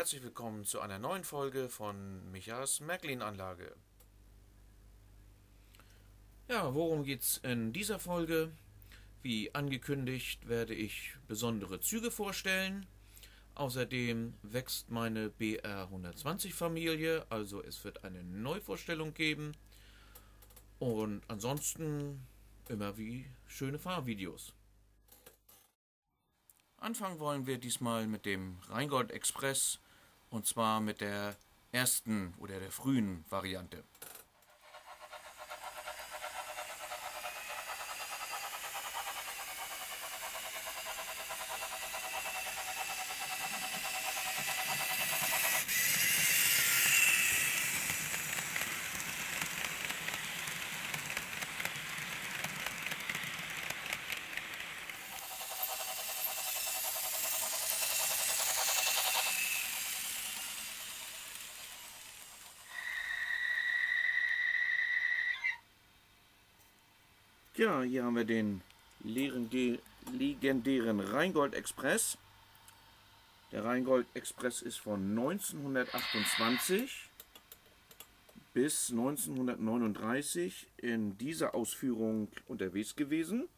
herzlich willkommen zu einer neuen Folge von Michas Märklin-Anlage. Ja, worum geht's in dieser Folge? Wie angekündigt werde ich besondere Züge vorstellen. Außerdem wächst meine BR 120 Familie, also es wird eine Neuvorstellung geben. Und ansonsten immer wie schöne Fahrvideos. Anfangen wollen wir diesmal mit dem Rheingold Express, und zwar mit der ersten oder der frühen Variante. Ja, hier haben wir den legendären Rheingold Express. Der Rheingold Express ist von 1928 bis 1939 in dieser Ausführung unterwegs gewesen.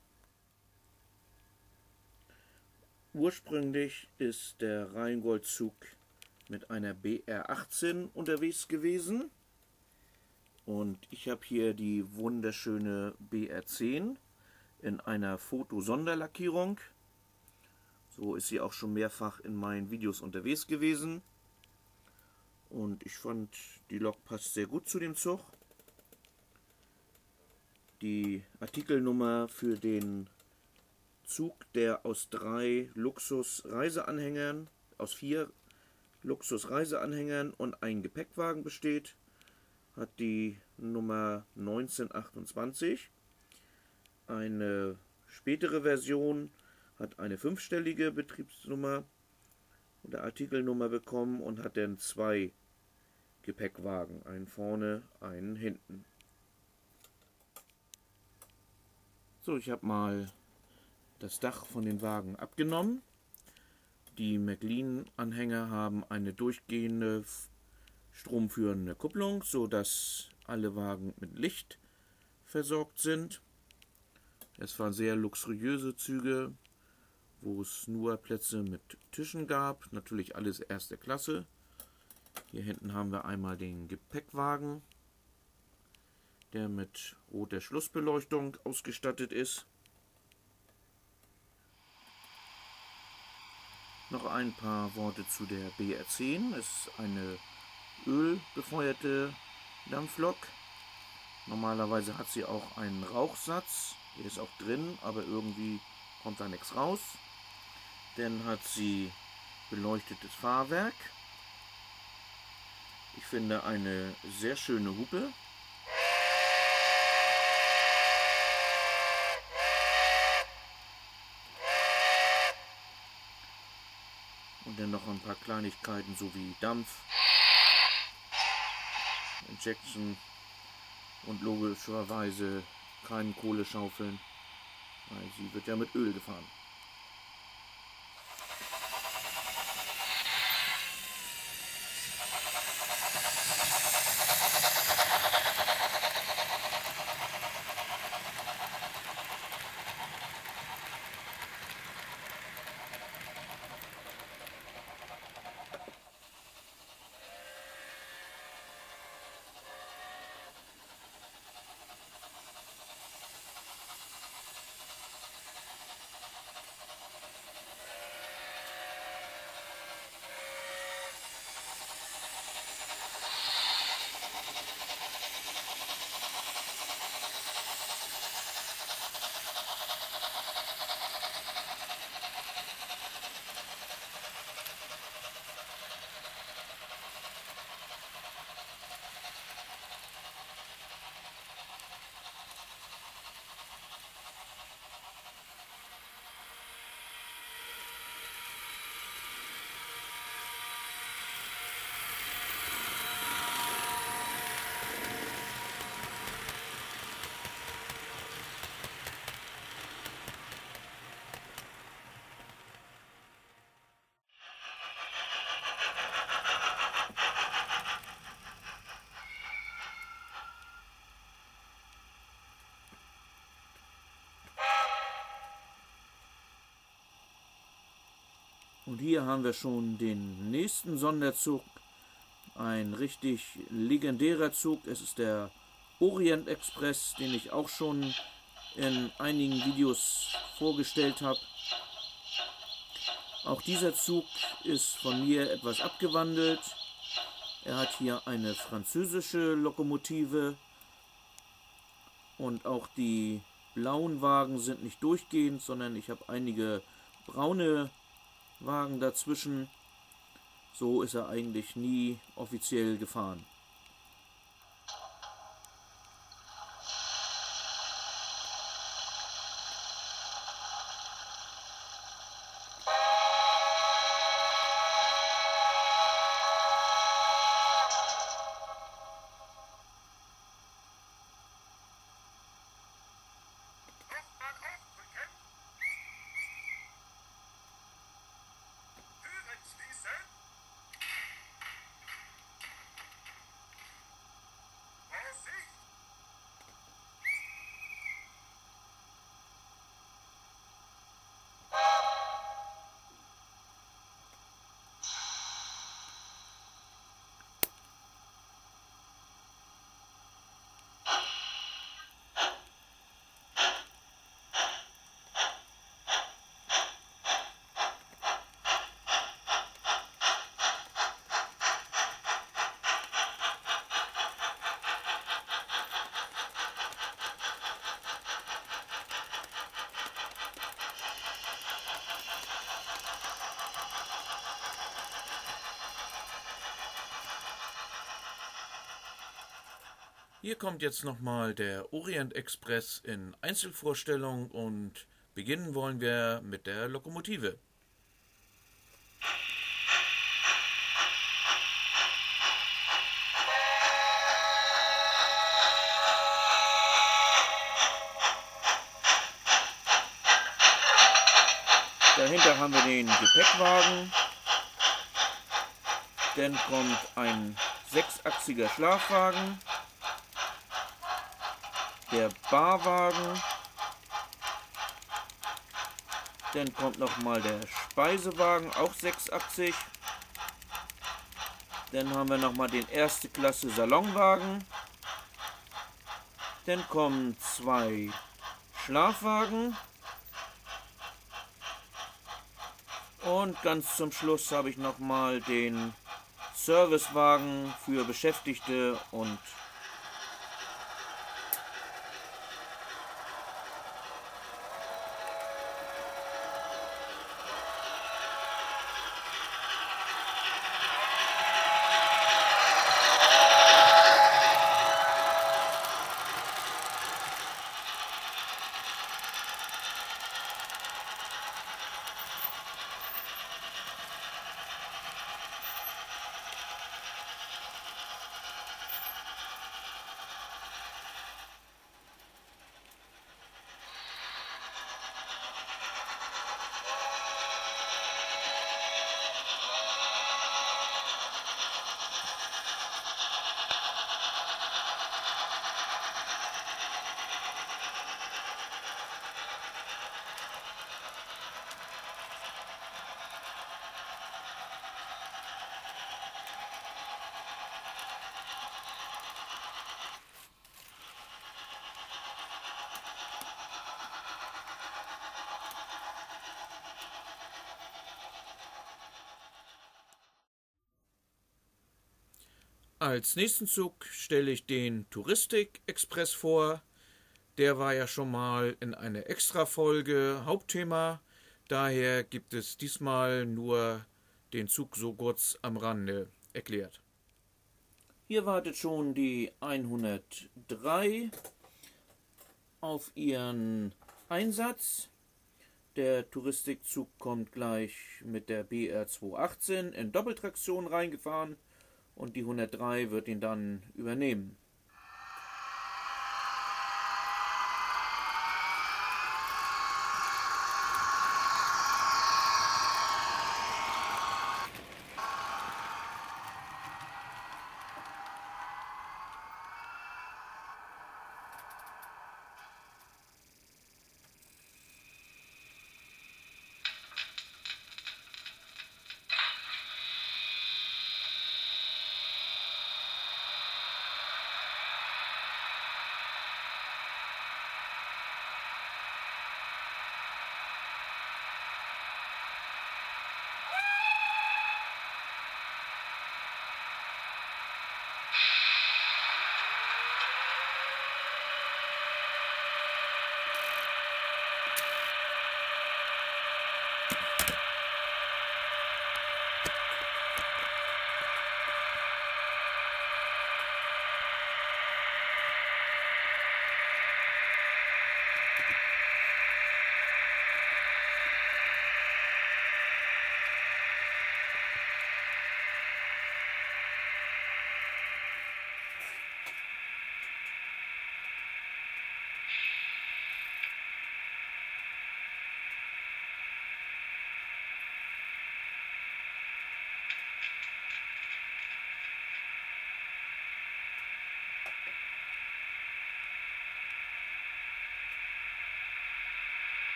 Ursprünglich ist der Rheingold-Zug mit einer BR 18 unterwegs gewesen. Und ich habe hier die wunderschöne BR 10 in einer Foto-Sonderlackierung. So ist sie auch schon mehrfach in meinen Videos unterwegs gewesen. Und ich fand, die Lok passt sehr gut zu dem Zug. Die Artikelnummer für den Zug, der aus 4 Luxus-Reiseanhängern und einem Gepäckwagen besteht, hat die Nummer 1928. Eine spätere Version hat eine 5-stellige Betriebsnummer oder Artikelnummer bekommen und hat dann 2 Gepäckwagen, einen vorne, einen hinten. So, ich habe mal das Dach von den Wagen abgenommen. Die Märklin-Anhänger haben eine durchgehende stromführende Kupplung, so dass alle Wagen mit Licht versorgt sind. Es waren sehr luxuriöse Züge, wo es nur Plätze mit Tischen gab, natürlich alles erste Klasse. Hier hinten haben wir einmal den Gepäckwagen, der mit roter Schlussbeleuchtung ausgestattet ist. Noch ein paar Worte zu der BR 10. Es ist eine ölbefeuerte Dampflok. Normalerweise hat sie auch einen Rauchsatz. Der ist auch drin, aber irgendwie kommt da nichts raus. Dann hat sie beleuchtetes Fahrwerk. Ich finde eine sehr schöne Hupe. Und dann noch ein paar Kleinigkeiten, so wie Dampf, Injection und logischerweise keine Kohleschaufeln, weil sie wird ja mit Öl gefahren. Und hier haben wir schon den nächsten Sonderzug. Ein richtig legendärer Zug. Es ist der Orient Express, den ich auch schon in einigen Videos vorgestellt habe. Auch dieser Zug ist von mir etwas abgewandelt. Er hat hier eine französische Lokomotive und auch die blauen Wagen sind nicht durchgehend, sondern ich habe einige braune Wagen dazwischen. So ist er eigentlich nie offiziell gefahren. Hier kommt jetzt nochmal der Orient Express in Einzelvorstellung und beginnen wollen wir mit der Lokomotive. Dahinter haben wir den Gepäckwagen. Dann kommt ein sechsachsiger Schlafwagen, der Barwagen, dann kommt nochmal der Speisewagen, auch sechsachsig, dann haben wir nochmal den erste Klasse Salonwagen, dann kommen zwei Schlafwagen und ganz zum Schluss habe ich nochmal den Servicewagen für Beschäftigte und als nächsten Zug stelle ich den Touristik Express vor. Der war ja schon mal in einer Extra-Folge Hauptthema. Daher gibt es diesmal nur den Zug so kurz am Rande erklärt. Hier wartet schon die 103 auf ihren Einsatz. Der Touristikzug kommt gleich mit der BR 218 in Doppeltraktion reingefahren. Und die 103 wird ihn dann übernehmen.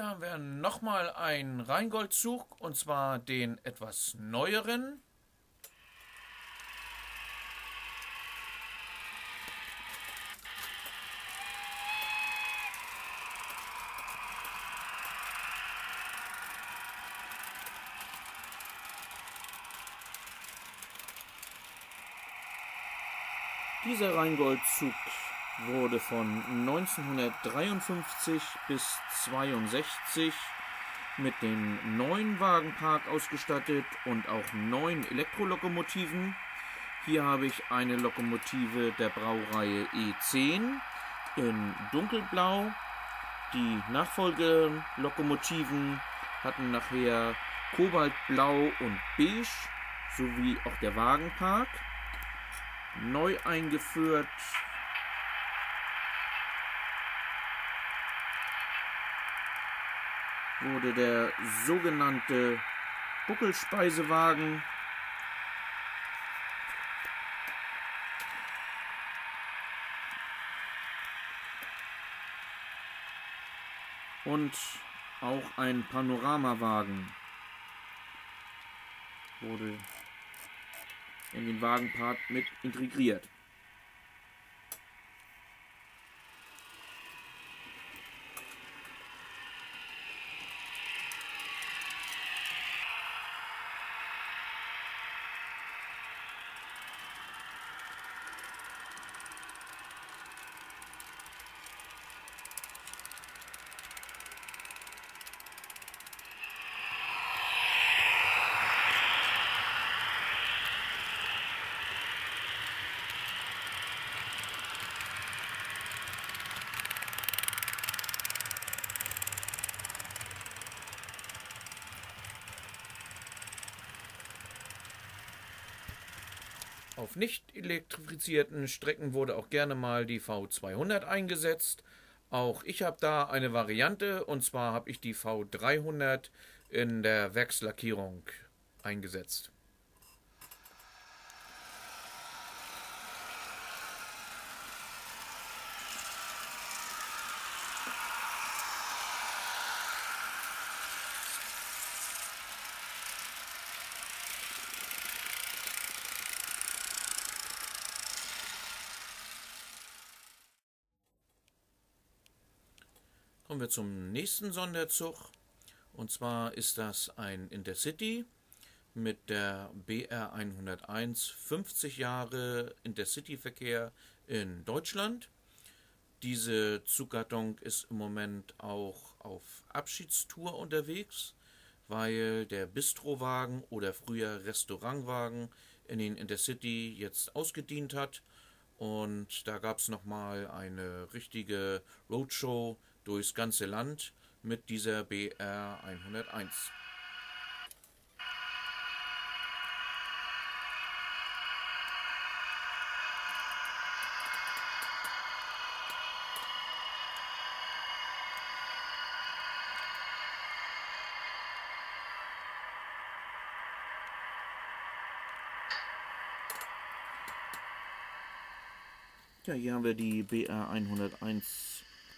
Hier haben wir nochmal einen Rheingoldzug, und zwar den etwas neueren. Dieser Rheingoldzug wurde von 1953 bis 1962 mit dem neuen Wagenpark ausgestattet und auch 9 Elektrolokomotiven. Hier habe ich eine Lokomotive der Baureihe E10 in dunkelblau. Die Nachfolgelokomotiven hatten nachher kobaltblau und beige, sowie auch der Wagenpark. Neu eingeführt wurde der sogenannte Buckelspeisewagen. Und auch ein Panoramawagen wurde in den Wagenpark mit integriert. Auf nicht elektrifizierten Strecken wurde auch gerne mal die V200 eingesetzt. Auch ich habe da eine Variante, und zwar habe ich die V300 in der Werkslackierung eingesetzt. Kommen wir zum nächsten Sonderzug, und zwar ist das ein Intercity mit der BR 101, 50 Jahre Intercity-Verkehr in Deutschland. Diese Zuggattung ist im Moment auch auf Abschiedstour unterwegs, weil der Bistrowagen oder früher Restaurantwagen in den Intercity jetzt ausgedient hat. Und da gab es nochmal eine richtige Roadshow durchs ganze Land mit dieser BR 101. Ja, hier haben wir die BR 101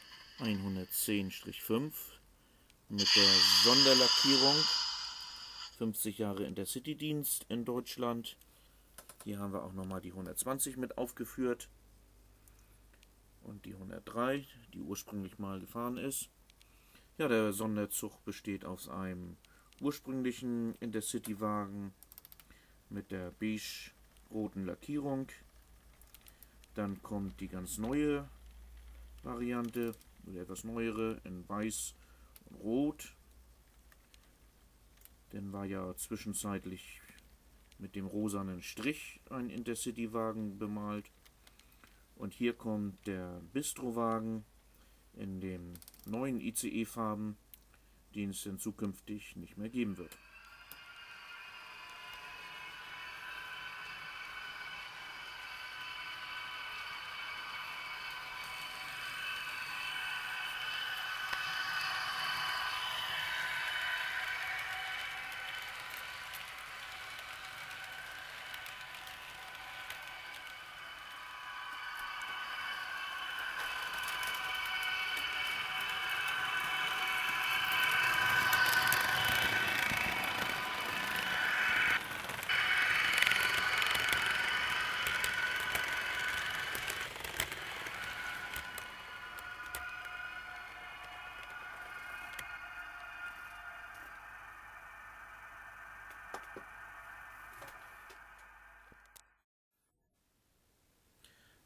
110-5 mit der Sonderlackierung. 50 Jahre Intercity-Dienst in Deutschland. Hier haben wir auch nochmal die 120 mit aufgeführt. Und die 103, die ursprünglich mal gefahren ist. Ja, der Sonderzug besteht aus einem ursprünglichen Intercity-Wagen mit der beige-roten Lackierung. Dann kommt die ganz neue Variante, oder etwas neuere, in weiß und rot. Dann war ja zwischenzeitlich mit dem rosanen Strich ein Intercity-Wagen bemalt. Und hier kommt der Bistrowagen in den neuen ICE-Farben, den es dann zukünftig nicht mehr geben wird.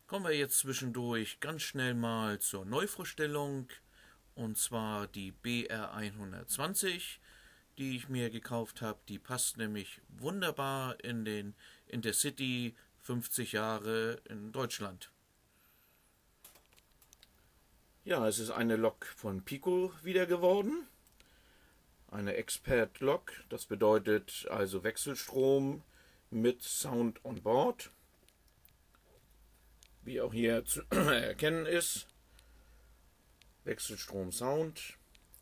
Kommen wir jetzt zwischendurch ganz schnell mal zur Neuvorstellung, und zwar die BR 120, die ich mir gekauft habe. Die passt nämlich wunderbar in den Intercity 50 Jahre in Deutschland. Ja, es ist eine Lok von Pico wieder geworden. Eine Expert-Lok, das bedeutet also Wechselstrom mit Sound on Board. Wie auch hier zu erkennen ist, Wechselstrom Sound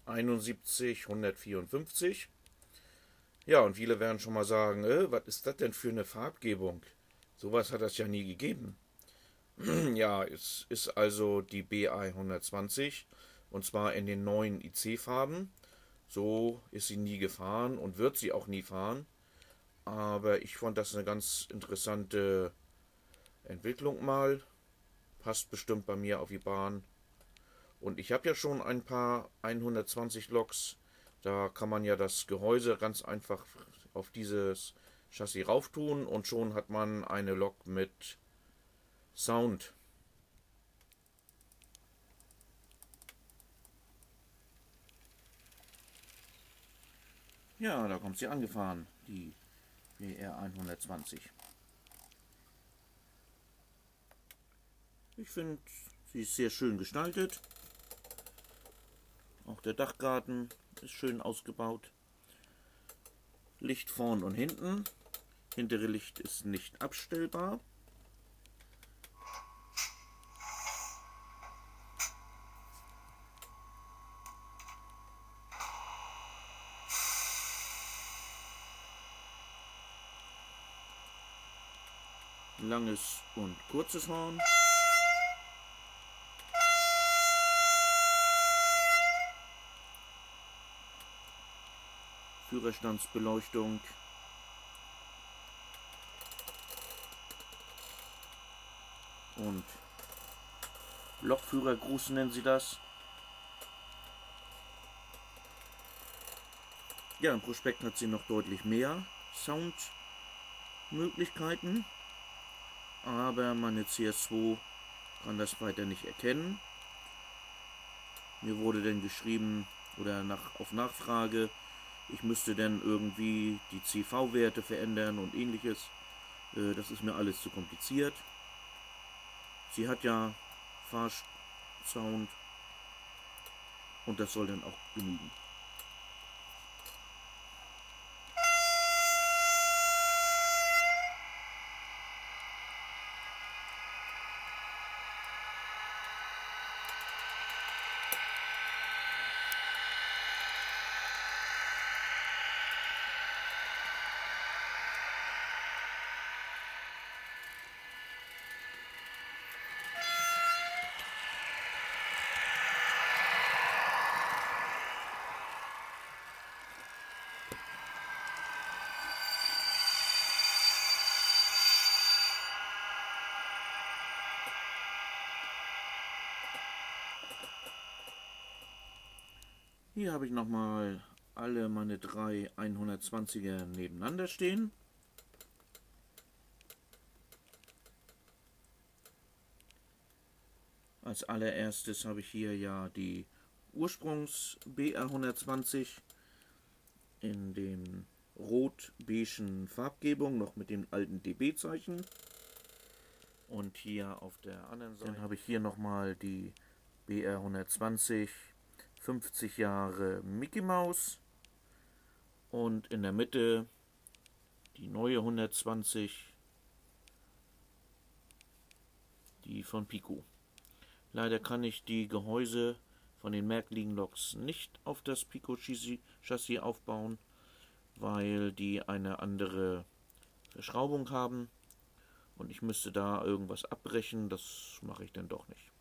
71154. Ja, und viele werden schon mal sagen, was ist das denn für eine Farbgebung? Sowas hat es ja nie gegeben. Ja, es ist also die BA 120 und zwar in den neuen IC-Farben. So ist sie nie gefahren und wird sie auch nie fahren. Aber ich fand das eine ganz interessante Entwicklung mal. Passt bestimmt bei mir auf die Bahn. Und ich habe ja schon ein paar 120 Loks. Da kann man ja das Gehäuse ganz einfach auf dieses Chassis rauftun und schon hat man eine Lok mit Sound. Ja, da kommt sie angefahren, die BR 120. Ich finde, sie ist sehr schön gestaltet. Auch der Dachgarten ist schön ausgebaut. Licht vorn und hinten. Hintere Licht ist nicht abstellbar. Langes und kurzes Horn. Führerstandsbeleuchtung. Und Lokführergruß nennen sie das. Ja, im Prospekt hat sie noch deutlich mehr Soundmöglichkeiten, aber meine CS2 kann das weiter nicht erkennen. Mir wurde dann geschrieben, oder auf Nachfrage, ich müsste dann irgendwie die CV-Werte verändern und ähnliches. Das ist mir alles zu kompliziert. Sie hat ja Fahrsound und das soll dann auch genügen. Hier habe ich nochmal alle meine drei 120er nebeneinander stehen. Als allererstes habe ich hier ja die Ursprungs BR 120 in dem rot-beigen Farbgebung, noch mit dem alten DB-Zeichen. Und hier auf der anderen Seite dann habe ich hier nochmal die BR 120 50 Jahre Mickey Mouse und in der Mitte die neue 120, die von Pico. Leider kann ich die Gehäuse von den Märklin-Loks nicht auf das Pico-Chassis aufbauen, weil die eine andere Verschraubung haben und ich müsste da irgendwas abbrechen, das mache ich dann doch nicht.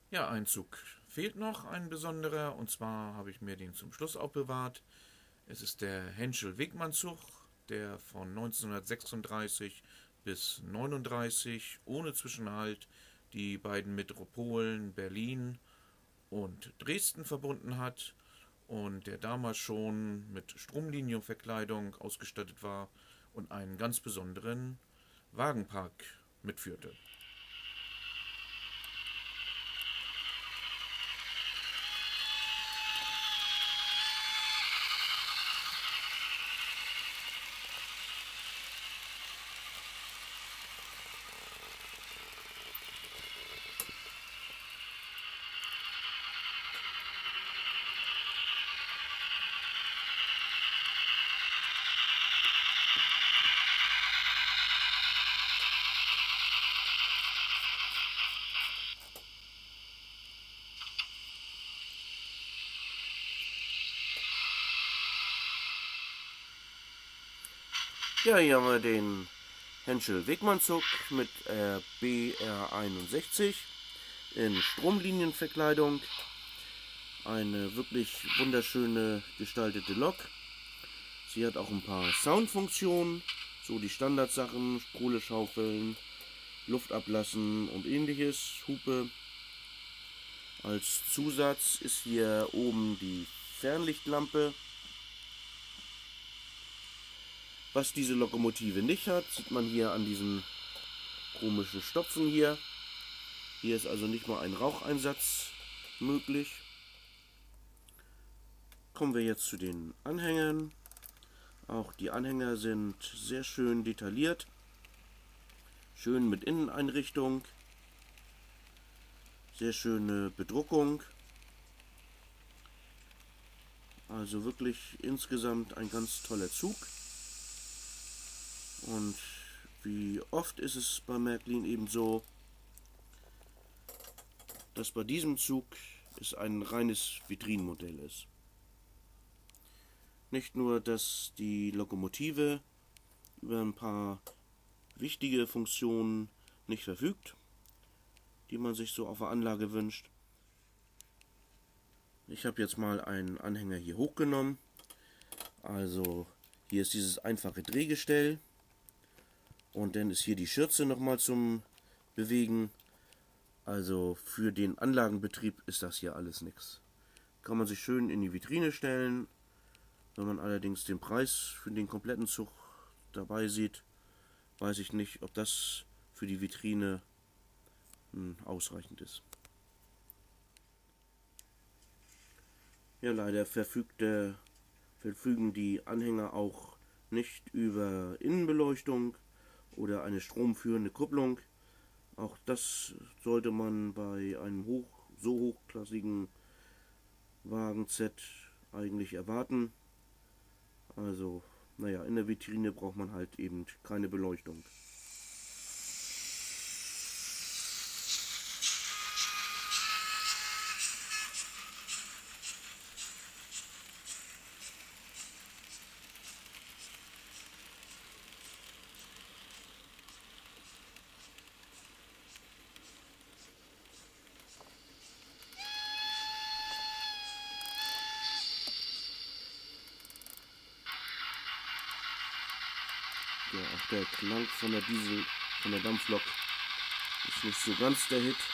Ja, ein Zug fehlt noch, ein besonderer, und zwar habe ich mir den zum Schluss aufbewahrt. Es ist der Henschel-Wegmann-Zug, der von 1936 bis 1939 ohne Zwischenhalt die beiden Metropolen Berlin und Dresden verbunden hat und der damals schon mit Stromlinienverkleidung ausgestattet war und einen ganz besonderen Wagenpark mitführte. Ja, hier haben wir den Henschel-Wegmann-Zug mit BR61 in Stromlinienverkleidung. Eine wirklich wunderschöne gestaltete Lok. Sie hat auch ein paar Soundfunktionen, so die Standardsachen, Kohle schaufeln, Luft ablassen und ähnliches, Hupe. Als Zusatz ist hier oben die Fernlichtlampe. Was diese Lokomotive nicht hat, sieht man hier an diesen komischen Stopfen hier. Hier ist also nicht mal ein Raucheinsatz möglich. Kommen wir jetzt zu den Anhängern. Auch die Anhänger sind sehr schön detailliert. Schön mit Inneneinrichtung. Sehr schöne Bedruckung. Also wirklich insgesamt ein ganz toller Zug. Und wie oft ist es bei Märklin eben so, dass bei diesem Zug es ein reines Vitrinenmodell ist. Nicht nur, dass die Lokomotive über ein paar wichtige Funktionen nicht verfügt, die man sich so auf der Anlage wünscht. Ich habe jetzt mal einen Anhänger hier hochgenommen. Also hier ist dieses einfache Drehgestell. Und dann ist hier die Schürze nochmal zum Bewegen. Also für den Anlagenbetrieb ist das hier alles nichts. Kann man sich schön in die Vitrine stellen. Wenn man allerdings den Preis für den kompletten Zug dabei sieht, weiß ich nicht, ob das für die Vitrine ausreichend ist. Ja, leider verfügen die Anhänger auch nicht über Innenbeleuchtung oder eine stromführende Kupplung. Auch das sollte man bei einem so hochklassigen Wagen Z eigentlich erwarten. Also, naja, in der Vitrine braucht man halt eben keine Beleuchtung. Ja, auch der Klang von der Dampflok ist nicht so ganz der Hit.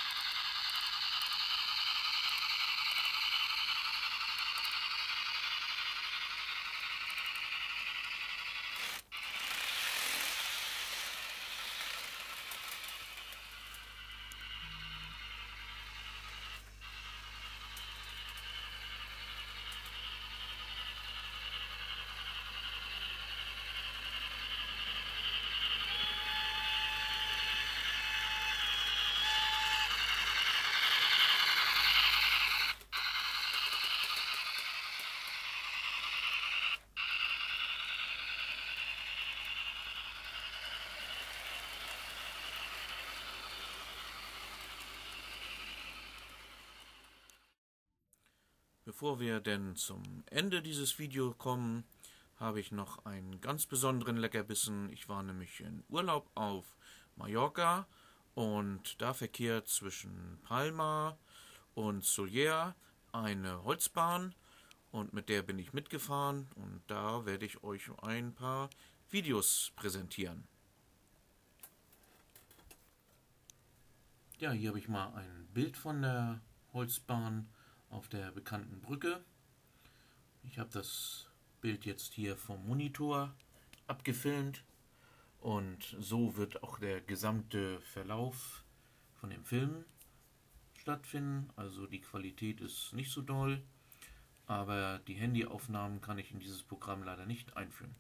Bevor wir denn zum Ende dieses Videos kommen, habe ich noch einen ganz besonderen Leckerbissen. Ich war nämlich in Urlaub auf Mallorca und da verkehrt zwischen Palma und Solier eine Holzbahn und mit der bin ich mitgefahren und da werde ich euch ein paar Videos präsentieren. Ja, hier habe ich mal ein Bild von der Holzbahn auf der bekannten Brücke. Ich habe das Bild jetzt hier vom Monitor abgefilmt und so wird auch der gesamte Verlauf von dem Film stattfinden. Also die Qualität ist nicht so doll, aber die Handyaufnahmen kann ich in dieses Programm leider nicht einführen.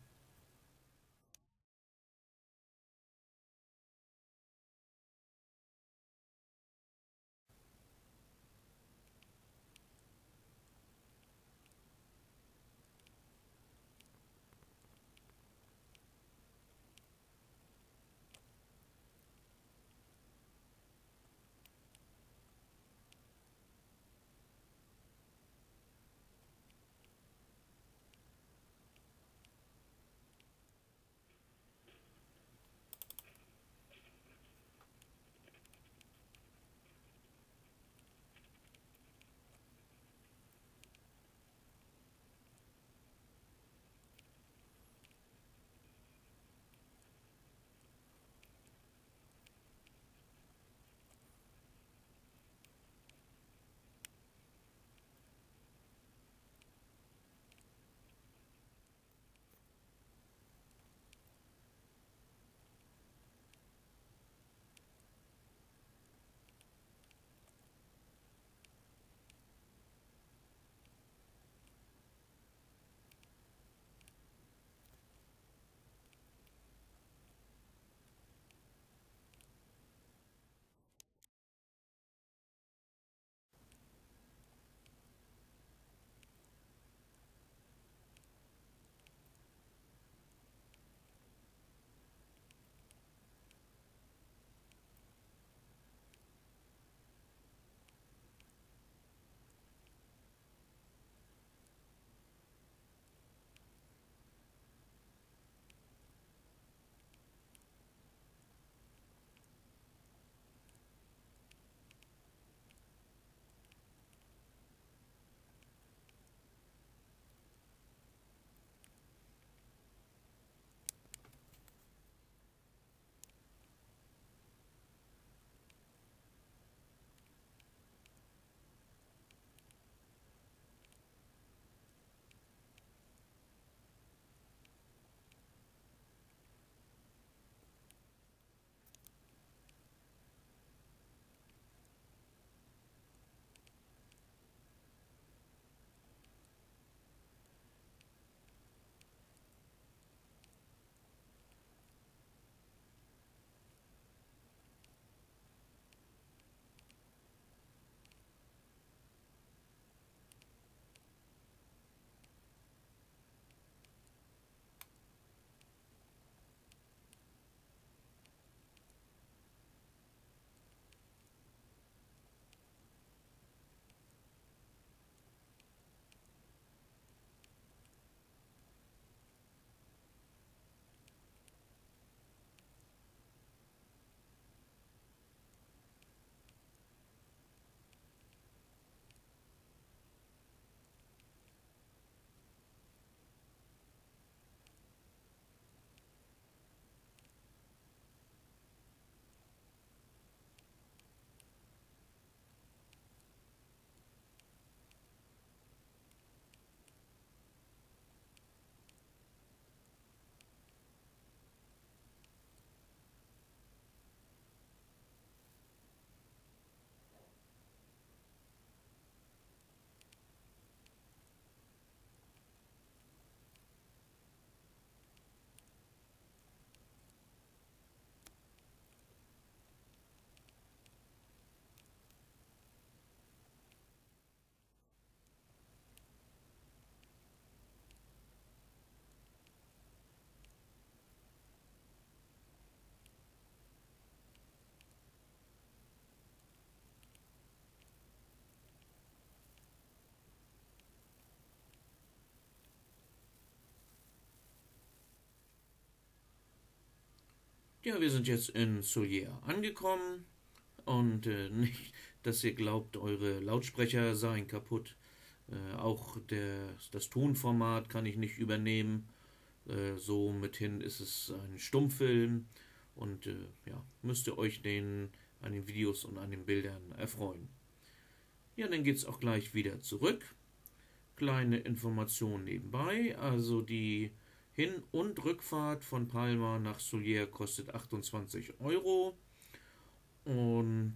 Ja, wir sind jetzt in Solier angekommen. Und nicht, dass ihr glaubt, eure Lautsprecher seien kaputt. Auch das Tonformat kann ich nicht übernehmen. So mithin ist es ein Stummfilm. Und ja, müsst ihr euch an den Videos und an den Bildern erfreuen. Ja, dann geht es auch gleich wieder zurück. Kleine Information nebenbei. Also die Hin- und Rückfahrt von Palma nach Solier kostet 28 Euro und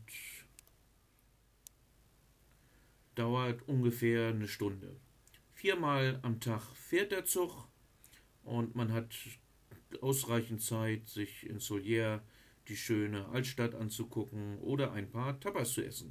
dauert ungefähr eine Stunde. 4-mal am Tag fährt der Zug und man hat ausreichend Zeit, sich in Solier die schöne Altstadt anzugucken oder ein paar Tapas zu essen.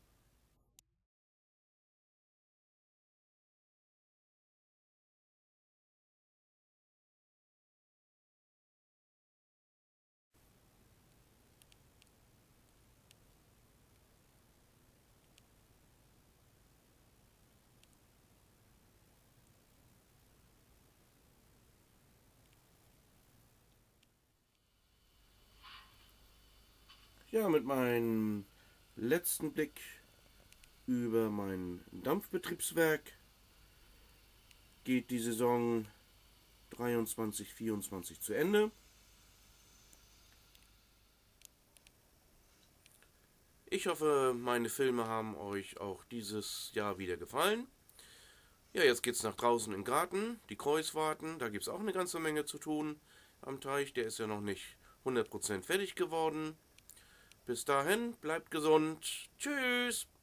Ja, mit meinem letzten Blick über mein Dampfbetriebswerk geht die Saison 23/24 zu Ende. Ich hoffe, meine Filme haben euch auch dieses Jahr wieder gefallen. Ja, jetzt geht's nach draußen in den Garten, die Kreuzfahrten, da gibt es auch eine ganze Menge zu tun am Teich. Der ist ja noch nicht 100% fertig geworden. Bis dahin, bleibt gesund. Tschüss.